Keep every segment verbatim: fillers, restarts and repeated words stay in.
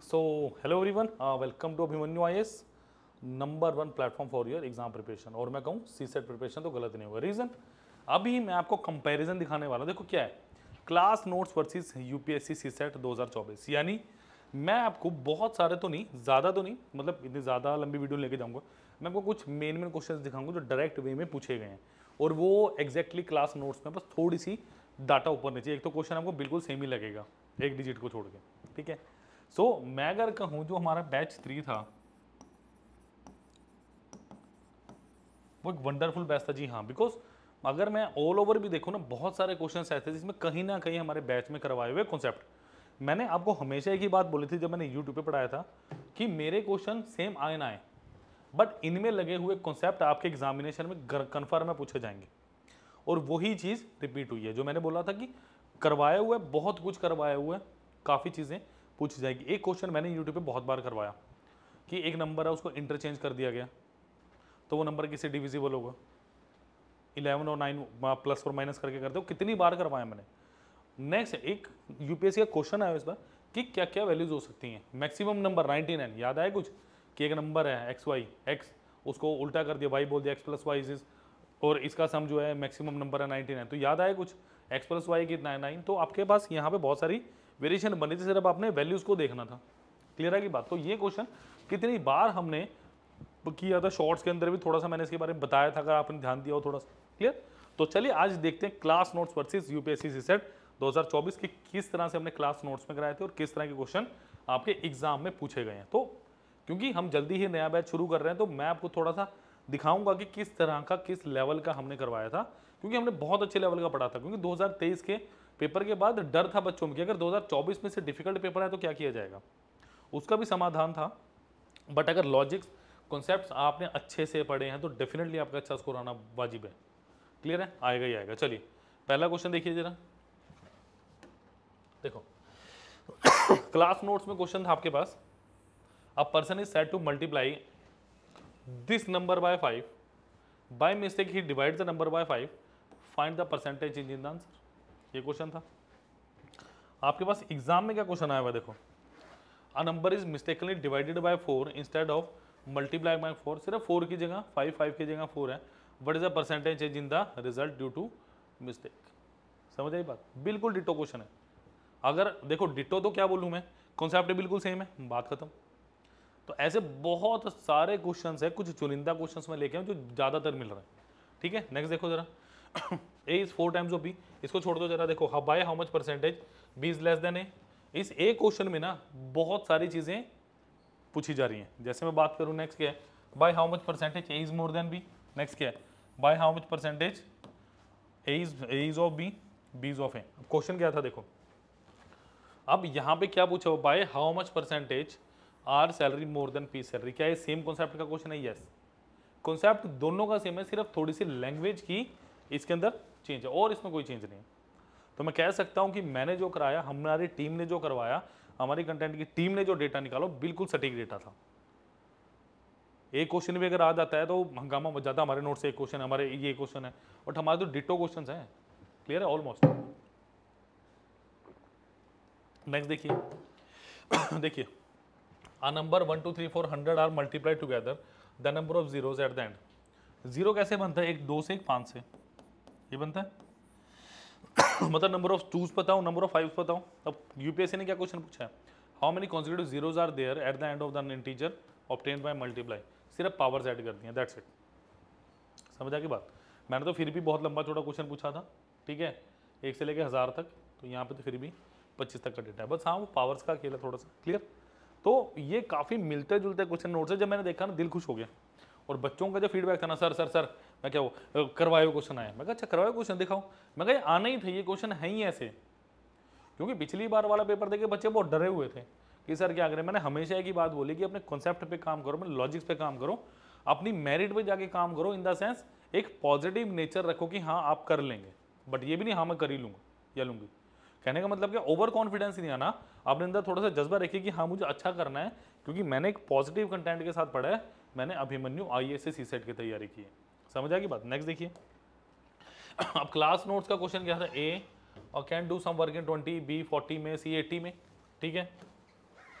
So hello everyone, welcome to Abhimanyu I S number one platform for your exam preparation. और मैं कहूँ सी set preparation तो गलत नहीं होगा। रीज़न अभी मैं आपको कंपैरिजन दिखाने वाला हूँ। देखो क्या है, class notes versus UPSC CSAT दो हज़ार चौबीस। यानी मैं आपको बहुत सारे तो नहीं, ज़्यादा तो नहीं, मतलब इतनी ज़्यादा लंबी वीडियो लेके जाऊँगा। मैं आपको कुछ मेन मेन क्वेश्चन दिखाऊंगा जो डायरेक्ट वे में पूछे गए हैं, और वो एग्जैक्टली क्लास नोट्स में बस थोड़ी सी डाटा ऊपर नीचे। एक तो क्वेश्चन आपको बिल्कुल सेम ही लगेगा एक डिजिट को छोड़ के, ठीक है। सो so, मैं अगर कहूं जो हमारा बैच थ्री था वो एक वंडरफुल बैच था। जी हाँ, बिकॉज अगर मैं ऑल ओवर भी देखूं ना, बहुत सारे क्वेश्चन ऐसे थे जिसमें कहीं ना कहीं हमारे बैच में करवाए हुए कॉन्सेप्ट। मैंने आपको हमेशा एक ही बात बोली थी जब मैंने यूट्यूब पे पढ़ाया था कि मेरे क्वेश्चन सेम आए ना आए, बट इनमें लगे हुए कॉन्सेप्ट आपके एग्जामिनेशन में कन्फर्म में पूछे जाएंगे। और वही चीज़ रिपीट हुई है जो मैंने बोला था कि करवाया हुआ है, बहुत कुछ करवाया हुआ है, काफ़ी चीज़ें पूछी जाएगी। एक क्वेश्चन मैंने यूट्यूब पे बहुत बार करवाया कि एक नंबर है उसको इंटरचेंज कर दिया गया तो वो नंबर किससे डिविजिबल होगा। इलेवन और नाइन प्लस और माइनस करके करते हो, कितनी बार करवाया मैंने। नेक्स्ट एक यूपीएससी का क्वेश्चन आया इस बार कि क्या क्या वैल्यूज हो सकती हैं। मैक्सिमम नंबर नाइनटी नाइन, याद आया कुछ कि एक नंबर है एक्स वाई, एक्स उसको उल्टा कर दिया, वाई बोल दिया, एक्स प्लस वाई इज, और इसका सम जो है मैक्सिमम नंबर है नाइनटी नाइन। तो याद आया कुछ, एक्स प्लस वाई कितना है नाइन। तो आपके पास यहाँ पे बहुत सारी वेरिएशन बनी थी, सिर्फ आपने वैल्यूज को देखना था। क्लियर है की बात। तो ये क्वेश्चन कितनी बार हमने किया था, शॉर्ट्स के अंदर भी थोड़ा सा मैंने इसके बारे में बताया था, अगर आपने ध्यान दिया हो थोड़ा सा। क्लियर। तो चलिए आज देखते हैं class notes versus UPSC CSAT दो हज़ार चौबीस के किस तरह से हमने क्लास नोट्स में कराए थे और किस तरह के क्वेश्चन आपके एग्जाम में पूछे गए हैं। तो क्योंकि हम जल्दी ही नया बैच शुरू कर रहे हैं तो मैं आपको थोड़ा सा दिखाऊंगा कि किस तरह का, किस लेवल का हमने करवाया था, क्योंकि हमने बहुत अच्छे लेवल का पढ़ा था। क्योंकि दो हज़ार तेईस के पेपर के बाद डर था बच्चों में कि अगर दो हज़ार चौबीस में से डिफिकल्ट पेपर है तो क्या किया जाएगा, उसका भी समाधान था। बट अगर लॉजिक्स कॉन्सेप्ट्स आपने अच्छे से पढ़े हैं तो डेफिनेटली आपका अच्छा स्कोर आना वाजिब है। क्लियर है, आएगा ही आएगा। चलिए पहला क्वेश्चन देखिए जरा, देखो क्लास नोट्स में क्वेश्चन था आपके पास, a person is said to multiply this number by five, by mistake he divide the number by five, find the percentage change in the answer. ये क्वेश्चन था आपके पास। एग्जाम में क्या क्वेश्चन आया हुआ देखो, a number is mistakenly divided by four instead of multiply by four. सिर्फ four की जगह फाइव, फाइव की जगह फोर है। What is the percentage change in the result due to mistake. समझ आई बात, बिल्कुल डिटो क्वेश्चन है। अगर देखो डिटो तो क्या बोलूं मैं, कॉन्सेप्ट बिल्कुल सेम है, बात खत्म। तो ऐसे बहुत सारे क्वेश्चंस है, कुछ चुनिंदा क्वेश्चंस में लेके आऊं जो ज्यादातर मिल रहा है। ठीक है, नेक्स्ट देखो जरा, A is four times of B, इसको छोड़ दो जरा। देखो by how much percentage B is less than A. इस ए क्वेश्चन में ना बहुत सारी चीजें पूछी जा रही हैं। जैसे मैं बात करूं, नेक्स्ट क्या है, by how much percentage A is more than B. Next क्या है, by how much percentage A is A is of B, B is of A. Question क्या था देखो, अब यहां पे क्या पूछा, by how much percentage R salary more than P salary. क्या ये सेम कॉन्सेप्ट का क्वेश्चन है? यस, कॉन्सेप्ट दोनों का सेम है, सिर्फ थोड़ी सी लैंग्वेज की इसके अंदर चेंज है और इसमें कोई चेंज नहीं है। तो मैं कह सकता हूं कि मैंने जो कराया, हमारी टीम ने जो करवाया, हमारी कंटेंट की टीम ने जो डेटा निकालो, बिल्कुल सटीक डेटा था। एक क्वेश्चन भी अगर आ जाता है तो हंगामा मच जाता है, हमारे नोट से एक क्वेश्चन, हमारे ये क्वेश्चन है, बट हमारे तो डिटो क्वेश्चन है। क्लियर है ऑलमोस्ट। नेक्स्ट देखिए देखिए, a number one two three four hundred are multiply together the number of zeros at the end. Zero कैसे बनता है, एक दो से एक पांच से ये बनता है। मतलब नंबर ऑफ टूज बताओ, नंबर ऑफ फाइव बताओ। अब यूपीएससी ने क्या क्वेश्चन पूछा है, how many consecutive zeros are there at the end of the integer obtained by multiply. सिर्फ पावर्स ऐड कर दिए, दैट्स इट। समझ आ की बात। मैंने तो फिर भी बहुत लंबा छोटा क्वेश्चन पूछा था, ठीक है, एक से लेकर हजार तक, तो यहाँ पे तो फिर भी पच्चीस तक का डेटा है, बस हाँ वो पावर्स का खेल है थोड़ा सा। क्लियर। तो ये काफ़ी मिलते जुलते क्वेश्चन नोट्स है। जब मैंने देखा ना दिल खुश हो गया। और बच्चों का जो फीडबैक था ना, सर सर सर मैं क्या वो करवाए हुए क्वेश्चन आया, मैं कहा अच्छा करवाए क्वेश्चन दिखाओ। मैं कहा आना ही था, ये क्वेश्चन है ही ऐसे। क्योंकि पिछली बार वाला पेपर देखे बच्चे बहुत डरे हुए थे कि सर क्या करें। मैंने हमेशा एक ही बात बोली कि अपने कॉन्सेप्ट पे काम करो, अपने लॉजिक्स पे काम करो, अपनी मेरिट पे जाके काम करो। इन द सेंस एक पॉजिटिव नेचर रखो कि हाँ आप कर लेंगे, बट ये भी नहीं हाँ मैं कर ही लूँगा या लूँगी। कहने का मतलब क्या, ओवर कॉन्फिडेंस नहीं आना, अपने अंदर थोड़ा सा जज्बा रखिए कि हाँ मुझे अच्छा करना है, क्योंकि मैंने एक पॉजिटिव कंटेंट के साथ पढ़ा है। मैंने अभिमन्यु आईएएस सी सेट की तैयारी की है। समझ आ गई बात। नेक्स्ट देखिए, अब क्लास नोट्स का क्वेश्चन क्या था, ए और can do some work in twenty, B forty में, सी एटी में। ठीक है,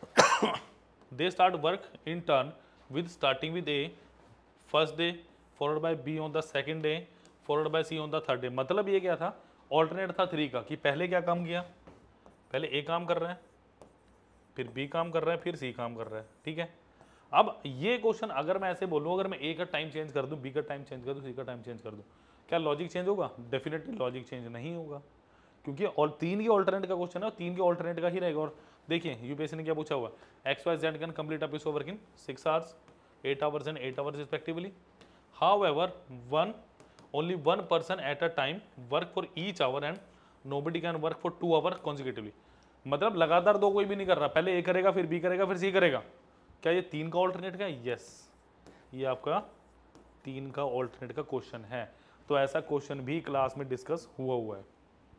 they start work in turn with starting with A first day followed by B on the second day followed by C on the third day. मतलब ये क्या था, alternate था three का, कि पहले क्या काम किया, पहले ए काम कर रहा है, फिर बी काम कर रहा है, फिर सी काम कर रहा है। ठीक है, अब ये क्वेश्चन अगर मैं ऐसे बोलूँ, अगर मैं ए का टाइम चेंज कर दूँ, बी का टाइम चेंज कर दूँ, सी का टाइम चेंज कर दूँ, क्या लॉजिक चेंज होगा? डेफिनेटली लॉजिक चेंज नहीं होगा, क्योंकि और तीन के ऑल्टरनेट का क्वेश्चन है और तीन के ऑल्टरनेट का ही रहेगा। और देखिए यूपीएससी ने क्या पूछा हुआ, X Y Z can complete a piece of work in six hours, eight hours and eight hours respectively. However one only one person at a time work for each hour and nobody can work for two hour consecutively. मतलब लगातार दो कोई भी नहीं कर रहा, पहले ए करेगा, फिर बी करेगा, फिर सी करेगा। क्या ये तीन का ऑल्टरनेट का? यस, ये आपका तीन का ऑल्टरनेट का क्वेश्चन है। तो ऐसा क्वेश्चन भी क्लास में डिस्कस हुआ हुआ है।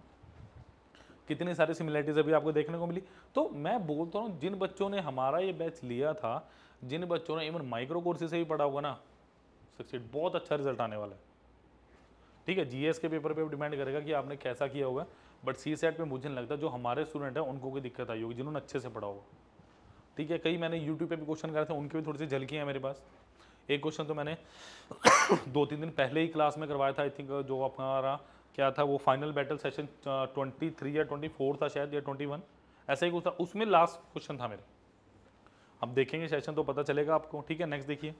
कितनी सारी सिमिलरिटीज अभी आपको देखने को मिली। तो मैं बोलता हूँ जिन बच्चों ने हमारा ये बैच लिया था, जिन बच्चों ने इवन माइक्रो कोर्सेज से भी पढ़ा होगा ना, सक्सीड बहुत अच्छा रिजल्ट आने वाला है। ठीक है, जीएस के पेपर पे डिपेंड करेगा कि आपने कैसा किया होगा, बट सी सेट पे मुझे नहीं लगता जो हमारे स्टूडेंट हैं उनको कोई दिक्कत आई होगी, जिन्होंने अच्छे से पढ़ा होगा। ठीक है, कई मैंने यूट्यूब पे भी क्वेश्चन कराए थे, उनकी भी थोड़ी सी झलकी है मेरे पास। एक क्वेश्चन तो मैंने दो तीन दिन पहले ही क्लास में करवाया था, आई थिंक जो हमारा क्या था वो final battle session twenty three या ट्वेंटी फोर था शायद, या ट्वेंटी वन ऐसा ही कुछ था, उसमें लास्ट क्वेश्चन था मेरे। अब देखेंगे सेशन तो पता चलेगा आपको। ठीक है, नेक्स्ट देखिए,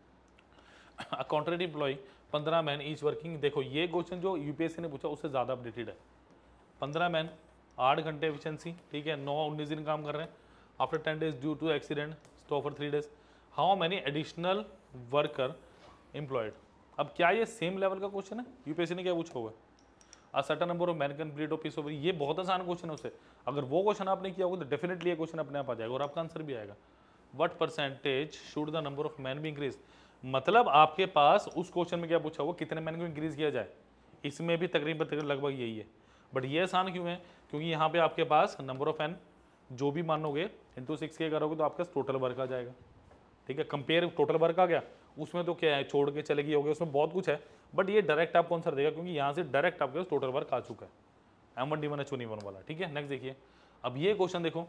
कॉन्ट्रैक्ट एम्प्लॉय पंद्रह मैन ईच वर्किंग। देखो ये क्वेश्चन जो यूपीएससी ने पूछा उससे ज़्यादा अपडेटेड है। पंद्रह मैन, आठ घंटे एफिशिएंसी, ठीक है, नौ उन्नीस दिन काम कर रहे हैं। After ten days due to accident stop for three days, how many additional worker employed. अब क्या ये सेम लेवल का क्वेश्चन है? यूपीएससी ने क्या पूछा हुआ है? A certain number of man complete of piece of. ये बहुत आसान क्वेश्चन है उससे, अगर वो क्वेश्चन आपने किया होगा तो डेफिनेटली ये क्वेश्चन अपने आप आ जाएगा और आपका आंसर भी आएगा। What percentage should the number of man be increase. मतलब आपके पास उस क्वेश्चन में क्या पूछा हुआ, कितने मैन को इंक्रीज किया जाए, इसमें भी तकरीबन तकरीबन लगभग यही है। बट ये आसान क्यों है? क्योंकि यहाँ पे आपके पास नंबर ऑफ एन जो भी मानोगे इंटू सिक्स के करोगे तो आपका टोटल वर्क आ जाएगा। ठीक है, कंपेयर टोटल वर्क आ गया, उसमें तो क्या है, छोड़ के चले गए हो गया, उसमें बहुत कुछ है, बट ये डायरेक्ट आपको आंसर देगा क्योंकि यहाँ से डायरेक्ट आपके पास टोटल वर्क आ चुका है, M one D one H one one वाला। ठीक है, नेक्स्ट देखिए, अब ये क्वेश्चन देखो,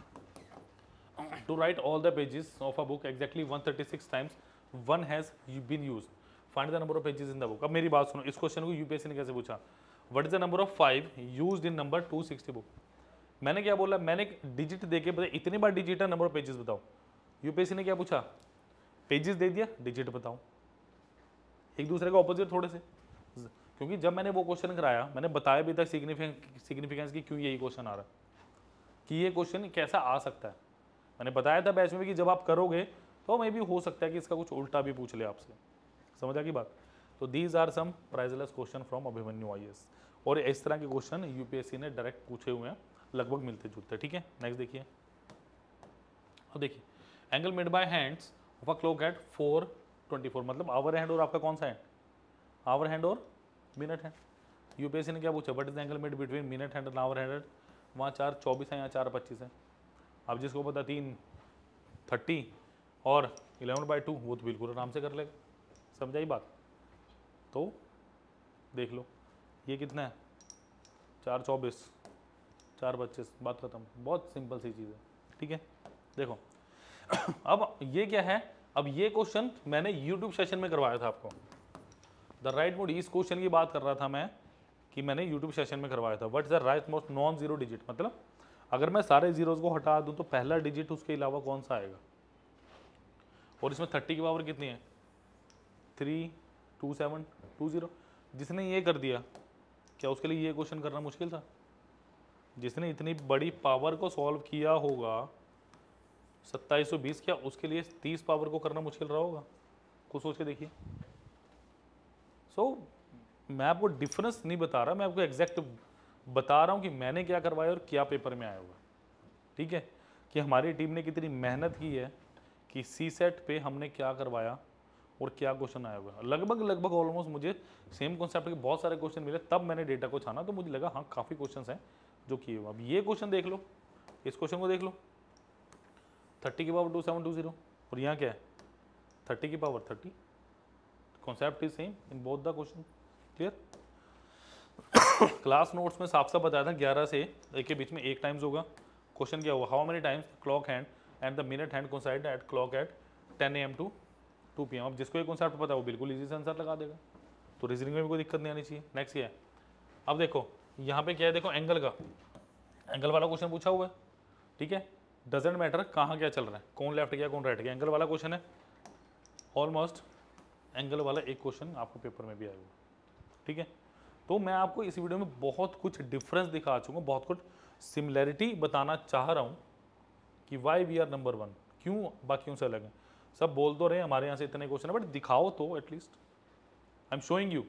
to write all the pages of a book exactly one thirty six times one has been used, find the number of pages in the book. अब मेरी बात सुनो, इस क्वेश्चन को यूपीएससी ने कैसे पूछा, what is the number of five used in number to sixty book. मैंने क्या बोला, मैंने एक डिजिट देके बताया इतनी बार डिजिट है, नंबर ऑफ पेजेस बताओ। यूपीएससी ने क्या पूछा, पेजेस दे दिया, डिजिट बताओ। एक दूसरे का ऑपोजिट थोड़े से, क्योंकि जब मैंने वो क्वेश्चन कराया मैंने बताया भी था सिग्निफिकेंस की क्यों यही क्वेश्चन आ रहा है, कि ये क्वेश्चन कैसा आ सकता है। मैंने बताया था बैच में भी कि जब आप करोगे तो मे भी हो सकता है कि इसका कुछ उल्टा भी पूछ ले आपसे। समझ आ की बात? तो these are some priceless question from Abhimanyu I A S, और इस तरह के क्वेश्चन यूपीएससी ने डायरेक्ट पूछे हुए हैं, लगभग मिलते जुलते। ठीक है, नेक्स्ट देखिए, और देखिए angle made by hands of a clock at four twenty four, मतलब आवर हैंड और आपका कौन सा हैंड, आवर हैंड और मिनट हैंड। यूपीएससी ने क्या पूछा, what is the angle made between minute hand and hour hand. वहाँ चार चौबीस है, यहाँ चार पच्चीस है। अब जिसको पता तीन थर्टी और इलेवन बाई टू, वो तो बिल्कुल आराम से कर लेगा। समझाई बात? तो देख लो ये कितना है, चार चौबीस, चार पच्चीस, बात खत्म। बहुत सिंपल सी चीज़ है। ठीक है, देखो अब ये क्या है, अब ये क्वेश्चन मैंने यूट्यूब सेशन में करवाया था आपको। द राइट मोड, इस क्वेश्चन की बात कर रहा था मैं कि मैंने यूट्यूब सेशन में करवाया था। What is the rightmost non zero digit, मतलब अगर मैं सारे जीरोज को हटा दूं तो पहला डिजिट उसके अलावा कौन सा आएगा। और इसमें थर्टी की पावर कितनी है, three two seven two zero. जिसने ये कर दिया, क्या उसके लिए ये क्वेश्चन करना मुश्किल था? जिसने इतनी बड़ी पावर को सॉल्व किया होगा सत्ताईस सौ बीस, क्या उसके लिए तीस पावर को करना मुश्किल रहा होगा? कुछ सोच के देखिए। सो so, मैं आपको डिफरेंस नहीं बता रहा, मैं आपको एग्जैक्ट बता रहा हूँ कि मैंने क्या करवाया और क्या पेपर में आया होगा। ठीक है, कि हमारी टीम ने कितनी मेहनत की है कि सी सेट पे हमने क्या करवाया और क्या क्वेश्चन आया होगा। लगभग लगभग ऑलमोस्ट मुझे सेम कॉन्सेप्ट के बहुत सारे क्वेश्चन मिले, तब मैंने डेटा को छाना तो मुझे लगा हाँ काफ़ी क्वेश्चन हैं जो किए हुए। अब ये क्वेश्चन देख लो, इस क्वेश्चन को देख लो, थर्टी की power two seven two zero, और यहाँ क्या है, थर्टी की power thirty. Concept is same in both the question. Clear? Class notes में साफ साफ बताया था ग्यारह से एक के बीच में एक टाइम्स होगा। क्वेश्चन क्या हुआ, how many times clock hand and the minute hand coincide at clock at ten A M to two P M. अब जिसको ये कॉन्सेप्ट पता है वो बिल्कुल ईजी से आंसर लगा देगा, तो रीजनिंग में भी कोई दिक्कत नहीं आनी चाहिए। नेक्स्ट क्या है, अब देखो यहाँ पे क्या है, देखो एंगल का, एंगल वाला क्वेश्चन पूछा हुआ है, ठीक है, डजेंट मैटर कहाँ क्या चल रहा है, कौन लेफ्ट गया कौन राइट गया, एंगल वाला क्वेश्चन है। ऑलमोस्ट एंगल वाला एक क्वेश्चन आपको पेपर में भी आएगा, ठीक है। तो मैं आपको इस वीडियो में बहुत कुछ डिफरेंस दिखा चुका हूँ, बहुत कुछ सिमिलैरिटी बताना चाह रहा हूँ कि why we are number one, क्यों बाकियों से अलग है। सब बोल तो रहे हमारे यहाँ से इतने क्वेश्चन है, बट दिखाओ तो at least. I am showing you,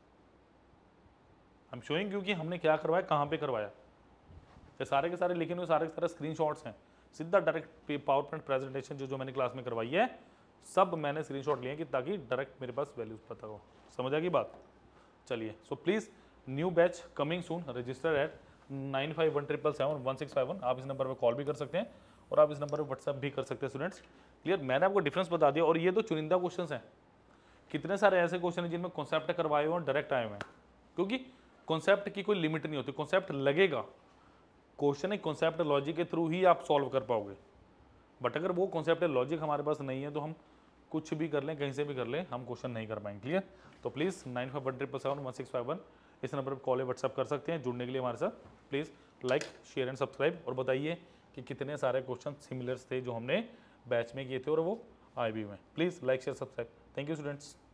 I am showing you कि हमने क्या करवाया, कहाँ पे करवाया। ये सारे के सारे लिखे हुए सारे के सारे स्क्रीनशॉट्स हैं, सीधा डायरेक्ट पावर पॉइंट प्रेजेंटेशन जो जो मैंने क्लास में करवाई है सब मैंने स्क्रीनशॉट लिए कि ताकि डायरेक्ट मेरे पास वैल्यूज पता हो। समझ आ गई बात? चलिए, so please new batch coming soon, register at nine five one triple seven one six five one. आप इस नंबर पर कॉल भी कर सकते हैं और आप इस नंबर पर व्हाट्सएप भी कर सकते हैं स्टूडेंट्स। क्लियर? मैंने आपको डिफरेंस बता दिया, और ये तो चुनिंदा क्वेश्चन हैं, कितने सारे ऐसे क्वेश्चन हैं जिनमें कॉन्सेप्ट करवाए हुए और डायरेक्ट आए हुए हैं, क्योंकि कॉन्सेप्ट की कोई लिमिट नहीं होती, कॉन्सेप्ट लगेगा। क्वेश्चन एक कॉन्सेप्ट लॉजिक के थ्रू ही आप सॉल्व कर पाओगे, बट अगर वो कॉन्सेप्ट लॉजिक हमारे पास नहीं है तो हम कुछ भी कर लें, कहीं से भी कर लें, हम क्वेश्चन नहीं कर पाएंगे। क्लियर? तो please nine five one triple seven one six five one इस नंबर पर कॉल या व्हाट्सएप कर सकते हैं। जुड़ने के लिए हमारे साथ please like share and subscribe, और बताइए कि कितने सारे क्वेश्चन सिमिलर्स थे जो हमने बैच में किए थे और वो आए भी हुए हैं। Please like share subscribe. Thank you students.